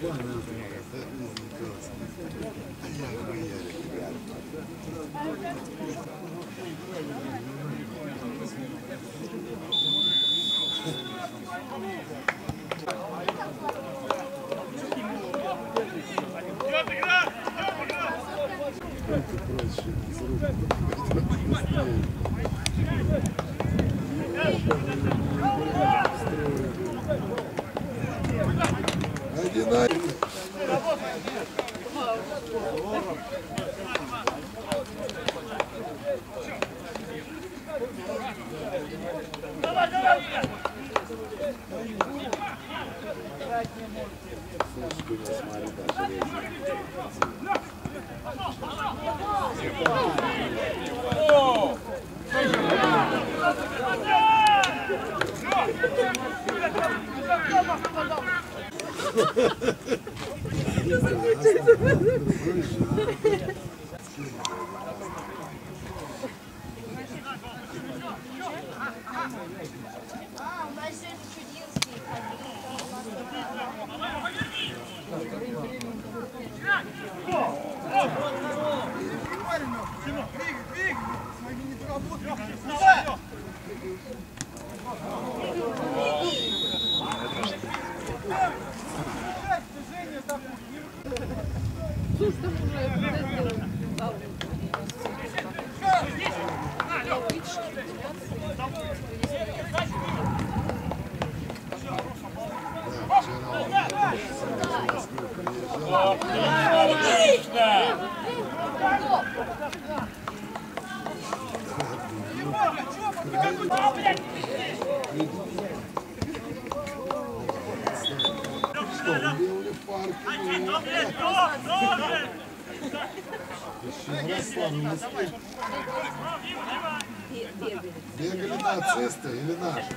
Бегали нацисты или наши?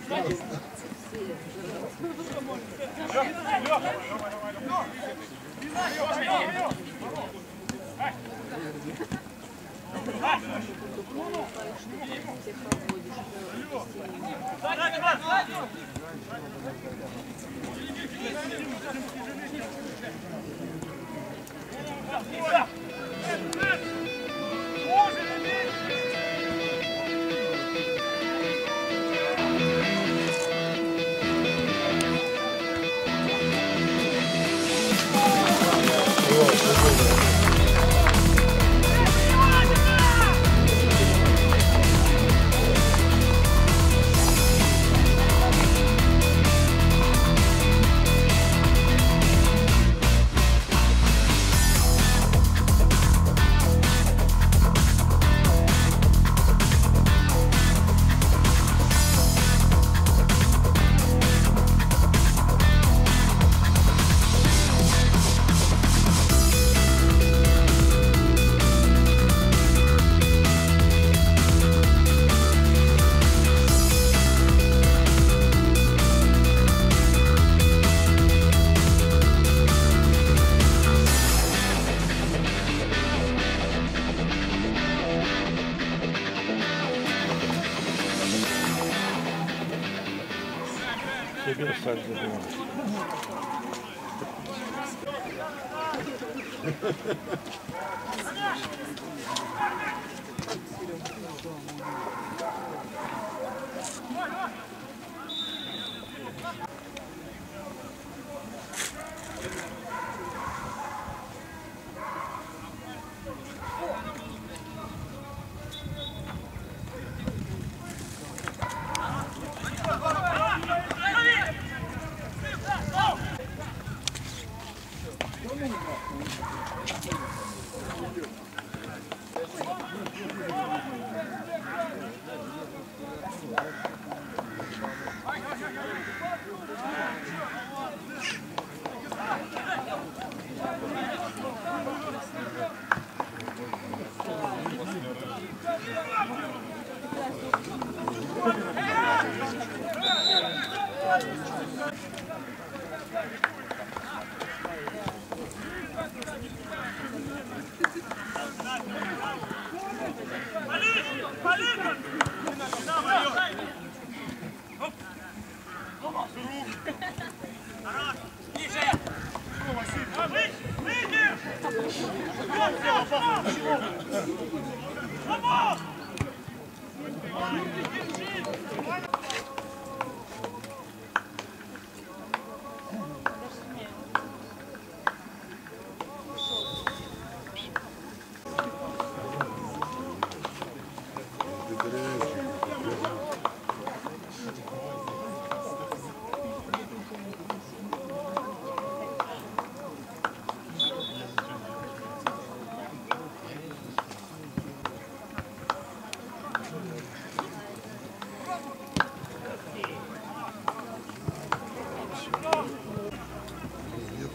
Тебе сальдо было.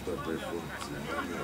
этой функции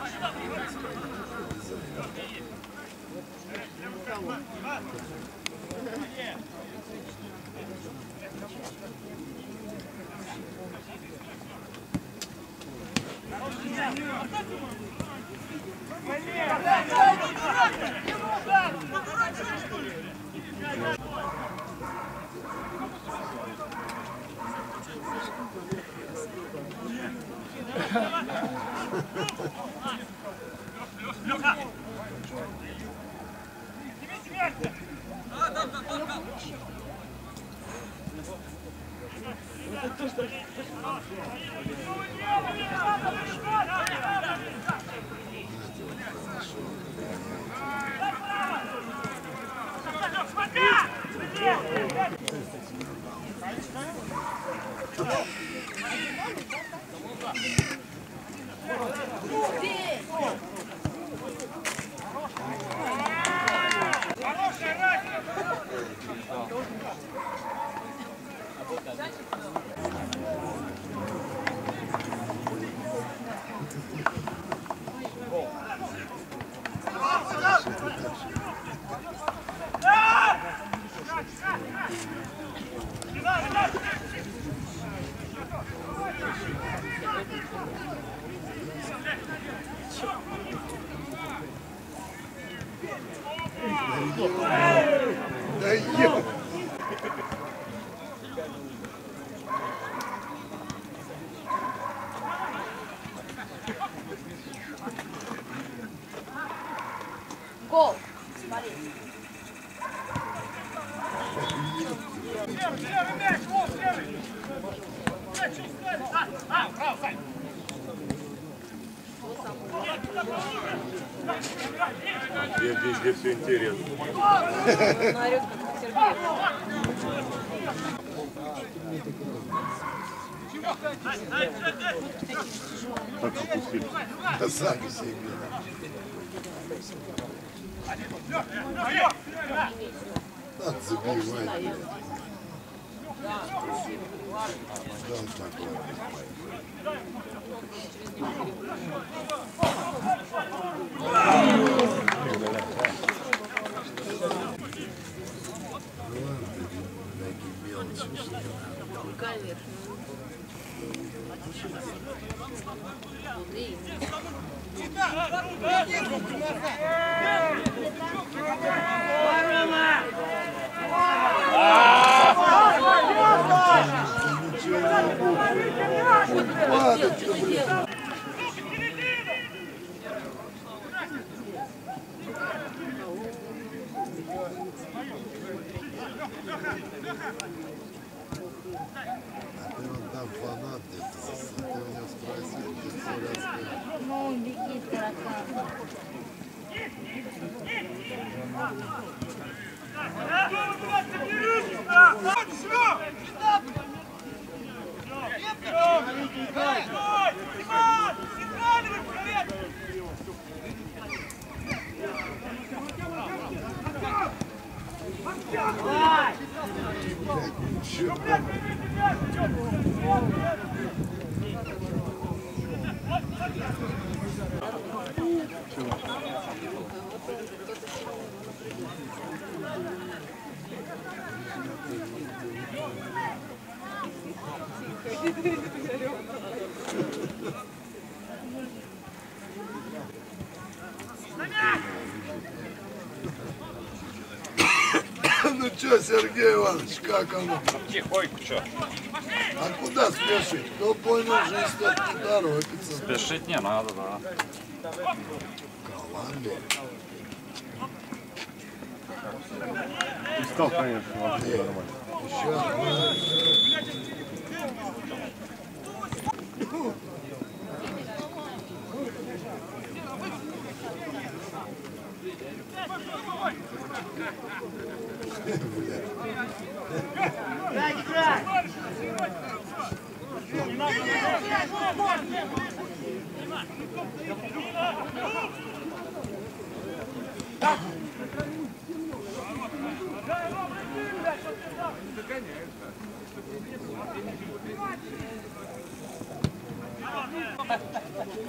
Да ё! Гол! Смотри. Левый мяч, вот левый! Право, Сань! Везде все интересно. Орёт, как Сергей. Так опустили. Да сами себе. Забивай. Да, так ладно. Конечно. Внутри. Падать-то, блин. А ты вон там фанат где-то, ты у него спросил, ты все расскажешь. Ну, беги, таракан. Чё там? Ну чё, Сергей Иванович, как оно? Тихонько, что? А куда спешить? Кто понял, жизнь тот не торопится. Спешить не надо, да. Колумбия. Устал, конечно, вообще нормально. Еще одна.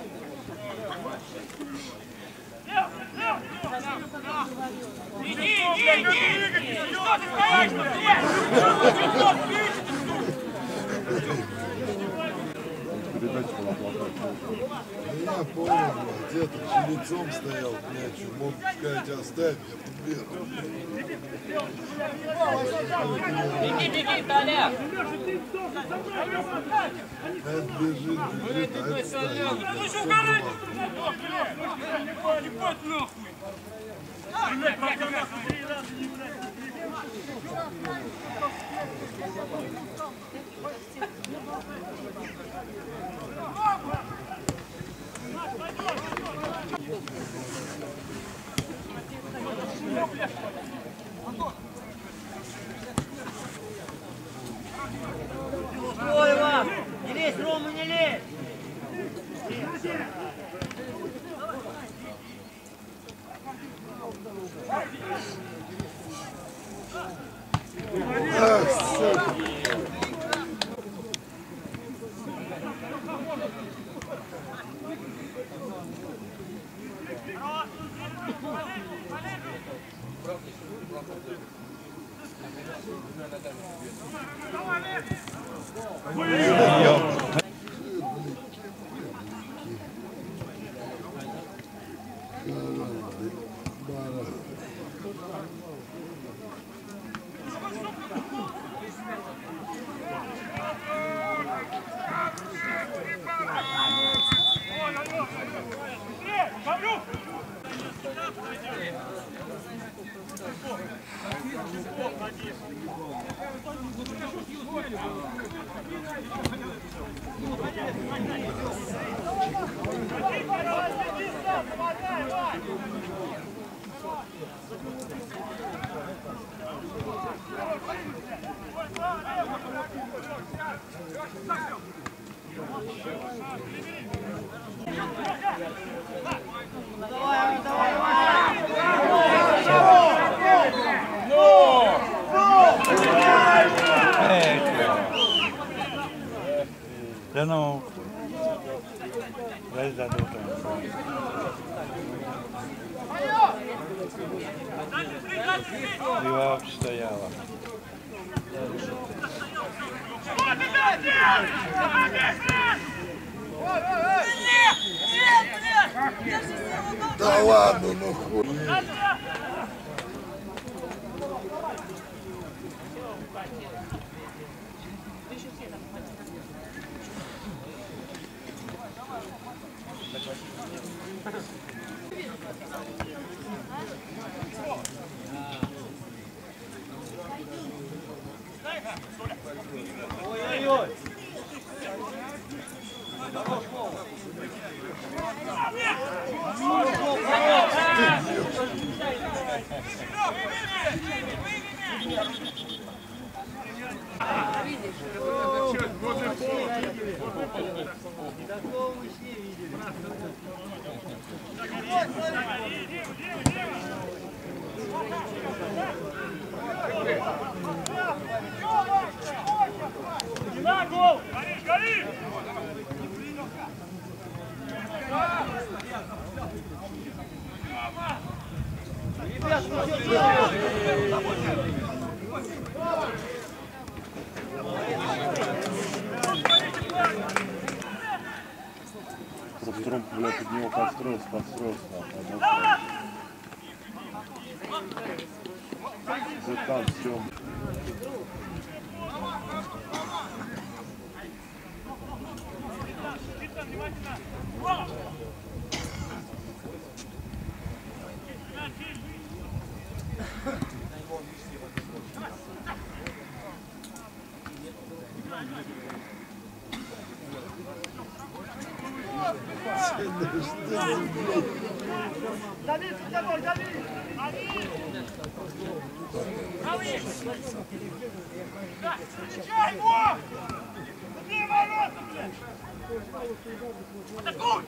Передача была плохая. Я понял, где-то же лицом стоял к мячу. Мог сказать, оставь, я побегу. Беги, беги, Толя! Это бежит, а это стоит. Ну что, горы! Не пойдь нахуй! Ой, вам! Не лезь, Рома, не лезь! Ах, сука. Ja no, weź za dużo. Piła obstojała. Да ладно, ну хуй. Ой-ой-ой! Такого мы с ней видели. На гол! Гори, гори! Ребят, ну что делаете? Просто, блядь, под него подстроился. За там все. Давид, давай, Давид! Встречай его! Где ворота, блядь? Атакуй!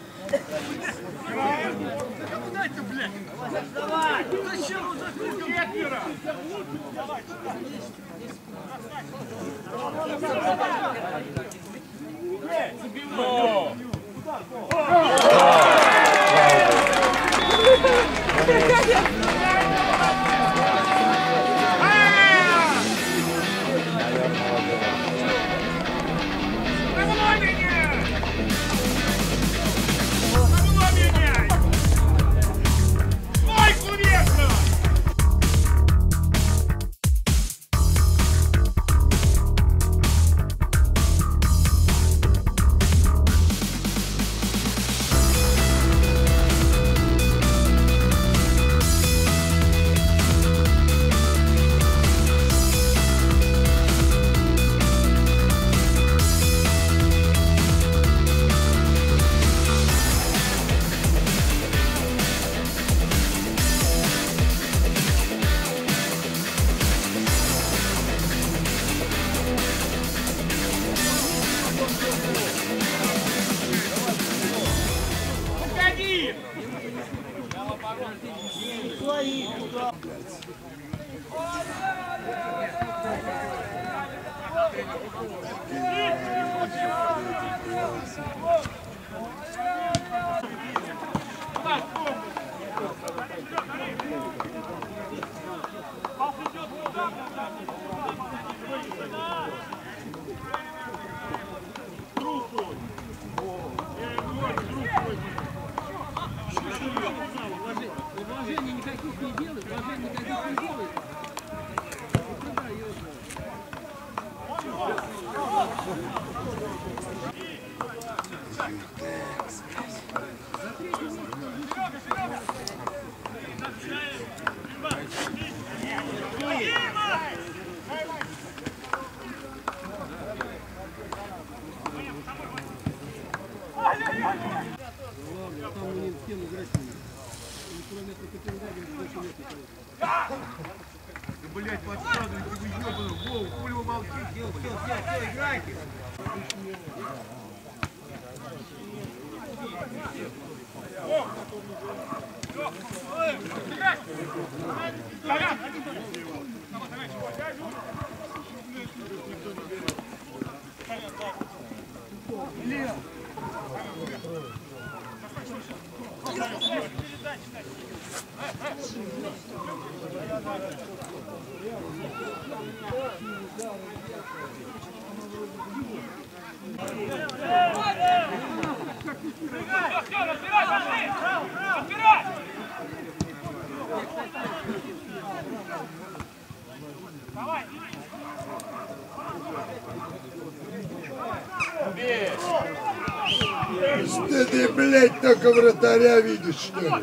Куда это, блядь? Давай! Зачем он закрыл? Вложений никаких не делай, вложений никаких не делай. Продай его. Там мы не в стену играть не будем. Километр Копенгаген больше нет никого. Ты, блядь, подсказываете, вы ебаный, Вов, хули вы молчите? Все, играйте. Ты, блядь, только вратаря видишь, что ли?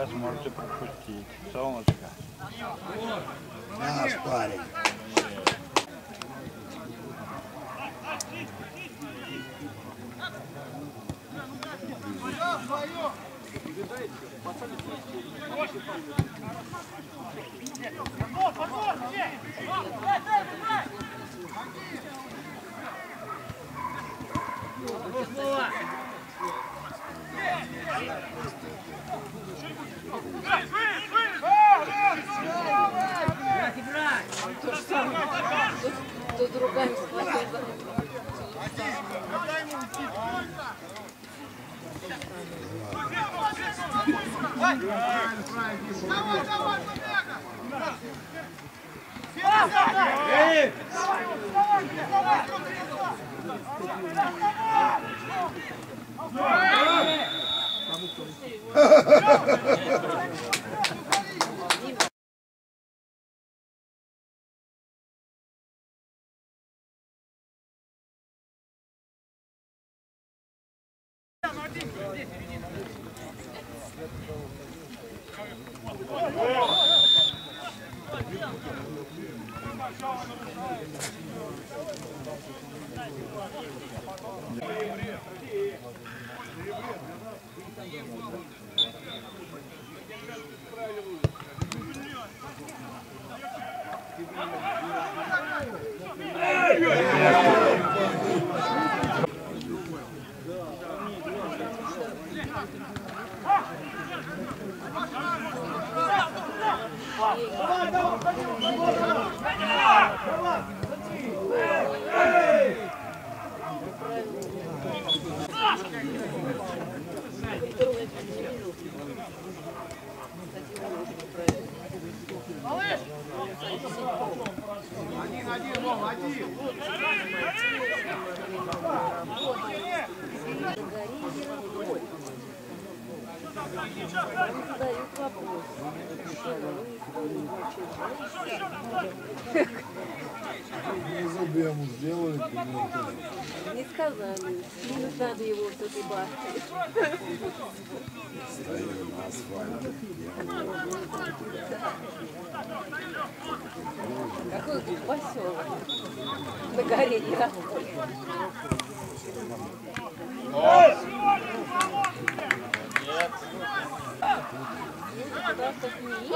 сейчас можете пропустить. Солнышко. Наш парень. Тут руками схватил. Один, Вова, один. Задают вопрос. Внизу яму сделали, комментарий. Не сказали. Не надо его тут и бахать. Стоим на асфальте. Какой тут поселок? На горе Ярославль. Просто с ней.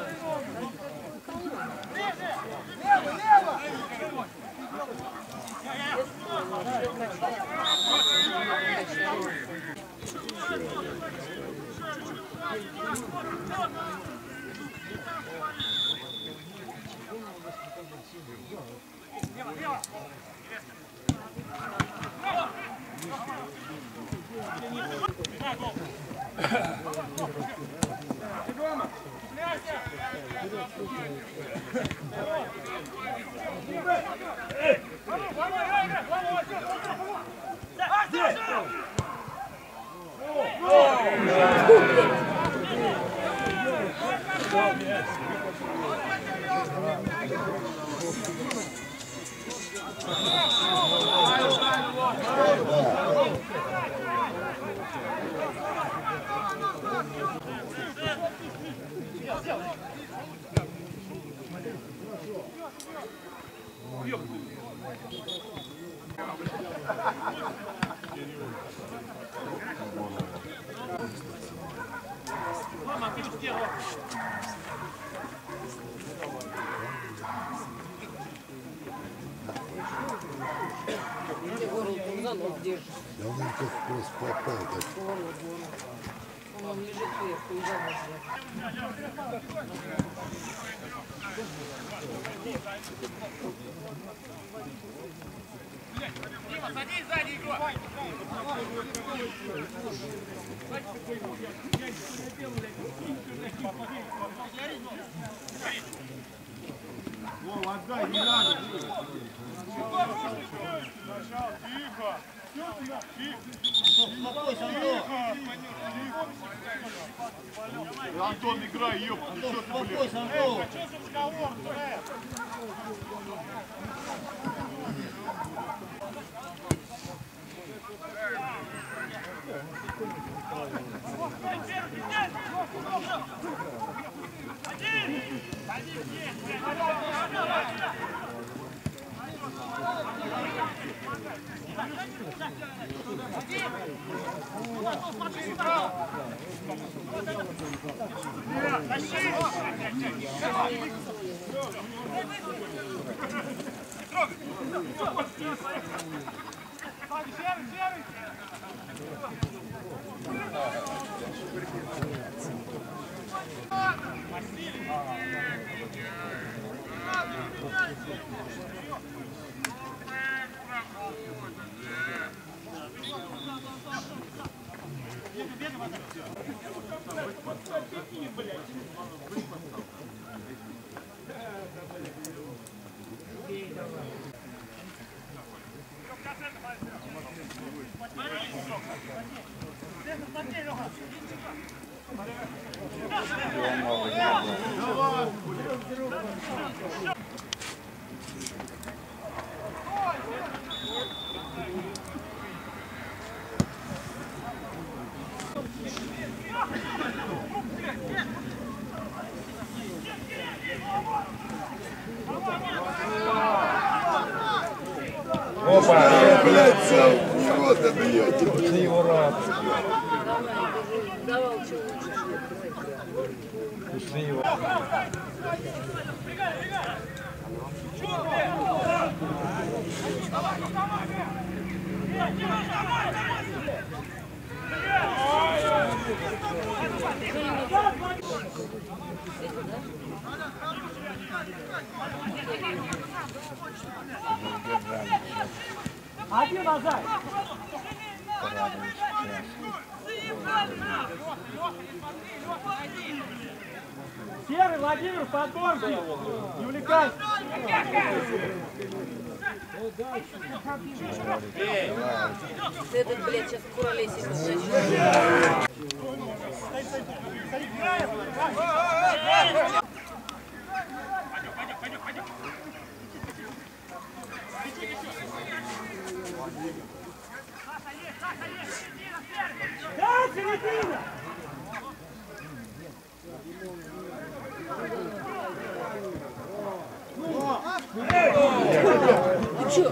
Да он как просто попал. Так. Он лежит сверху и замочит. Дима, садись сзади, игрок. Вова, отдай, не надо. Антон, играй, ёпта, что ты, блядь? Антон! Блядь, сам в рот отбьете. Давай, давал, что лучше. Один назад. Серый, Владимир, подборки. Не увлекайся. Этот, блядь, сейчас в куролесе начнет. Да, середина. Ну чё?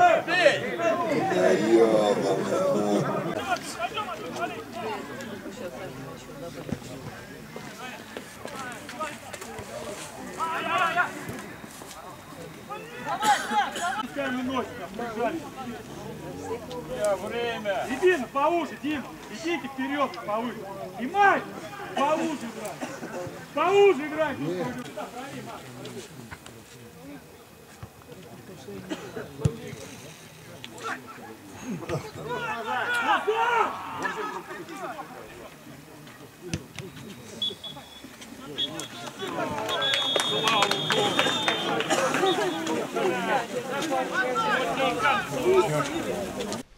Время. Иди, поуже, Дим. Идите вперед, повыше. И мать, поуже играй. Поуже играй. Назад!